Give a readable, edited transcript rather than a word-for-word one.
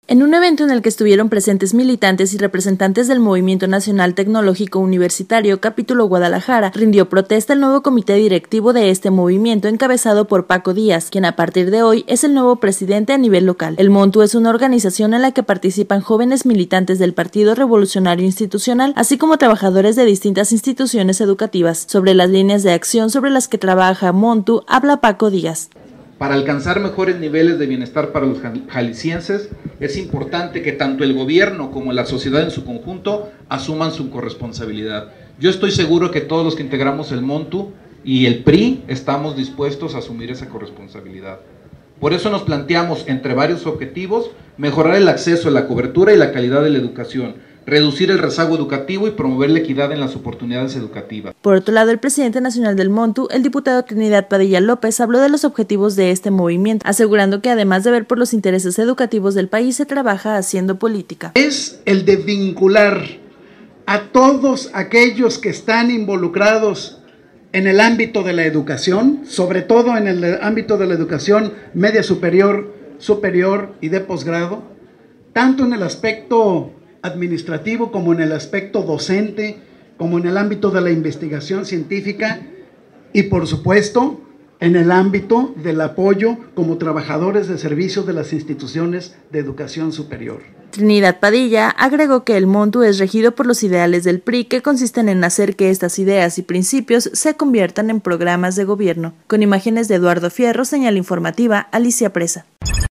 En un evento en el que estuvieron presentes militantes y representantes del Movimiento Nacional Tecnológico Universitario Capítulo Guadalajara, rindió protesta el nuevo comité directivo de este movimiento encabezado por Paco Díaz, quien a partir de hoy es el nuevo presidente a nivel local. El Montu es una organización en la que participan jóvenes militantes del Partido Revolucionario Institucional, así como trabajadores de distintas instituciones educativas. Sobre las líneas de acción sobre las que trabaja Montu, habla Paco Díaz. Para alcanzar mejores niveles de bienestar para los jaliscienses, es importante que tanto el gobierno como la sociedad en su conjunto asuman su corresponsabilidad. Yo estoy seguro que todos los que integramos el Montu y el PRI estamos dispuestos a asumir esa corresponsabilidad. Por eso nos planteamos, entre varios objetivos, mejorar el acceso a la cobertura y la calidad de la educación, reducir el rezago educativo y promover la equidad en las oportunidades educativas. Por otro lado, el presidente nacional del Montu, el diputado Trinidad Padilla López, habló de los objetivos de este movimiento, asegurando que además de ver por los intereses educativos del país, se trabaja haciendo política. Es el de vincular a todos aquellos que están involucrados en el ámbito de la educación, sobre todo en el ámbito de la educación media superior, superior y de posgrado, tanto en el aspecto administrativo como en el aspecto docente, como en el ámbito de la investigación científica y por supuesto en el ámbito del apoyo como trabajadores de servicios de las instituciones de educación superior. Trinidad Padilla agregó que el Montu es regido por los ideales del PRI, que consisten en hacer que estas ideas y principios se conviertan en programas de gobierno. Con imágenes de Eduardo Fierro, señal informativa, Alicia Presa.